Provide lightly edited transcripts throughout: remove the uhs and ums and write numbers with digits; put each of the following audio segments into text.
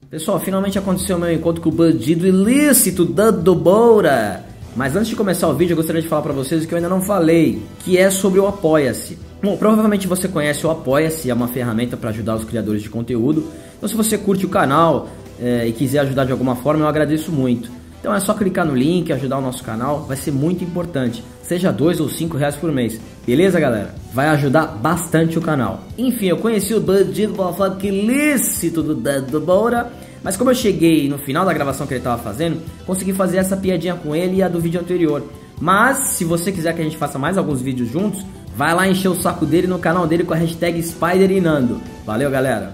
Pessoal, finalmente aconteceu o meu encontro com o bandido ilícito Dando Moura. Mas antes de começar o vídeo, eu gostaria de falar pra vocês o que eu ainda não falei, que é sobre o Apoia-se. Bom, provavelmente você conhece o Apoia-se, é uma ferramenta para ajudar os criadores de conteúdo. Então se você curte o canal e quiser ajudar de alguma forma, eu agradeço muito. Então é só clicar no link, ajudar o nosso canal, vai ser muito importante. Seja 2 ou 5 reais por mês. Beleza, galera? Vai ajudar bastante o canal. Enfim, eu conheci o bandido ilícito do Dando Moura, mas como eu cheguei no final da gravação que ele estava fazendo, consegui fazer essa piadinha com ele e a do vídeo anterior. Mas, se você quiser que a gente faça mais alguns vídeos juntos, vai lá encher o saco dele no canal dele com a hashtag SpiderInando. Valeu, galera!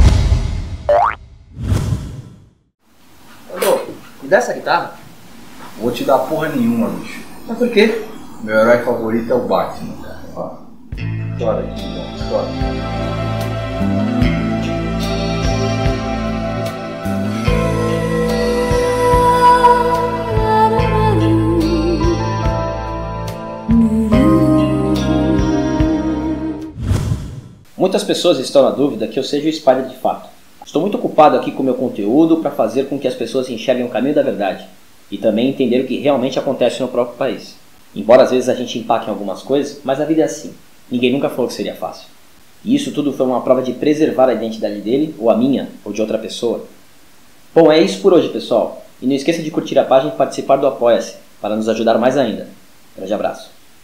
Ô, me dá essa guitarra? Vou te dar porra nenhuma, bicho. Mas por quê? Meu herói favorito é o Batman, cara. Ó. Estoura aqui, então. Estoura. Muitas pessoas estão na dúvida que eu seja o Spider de fato. Estou muito ocupado aqui com o meu conteúdo para fazer com que as pessoas enxerguem o caminho da verdade e também entender o que realmente acontece no próprio país. Embora às vezes a gente empaque em algumas coisas, mas a vida é assim. Ninguém nunca falou que seria fácil. E isso tudo foi uma prova de preservar a identidade dele, ou a minha, ou de outra pessoa. Bom, é isso por hoje, pessoal. E não esqueça de curtir a página e participar do Apoia-se para nos ajudar mais ainda. Grande abraço.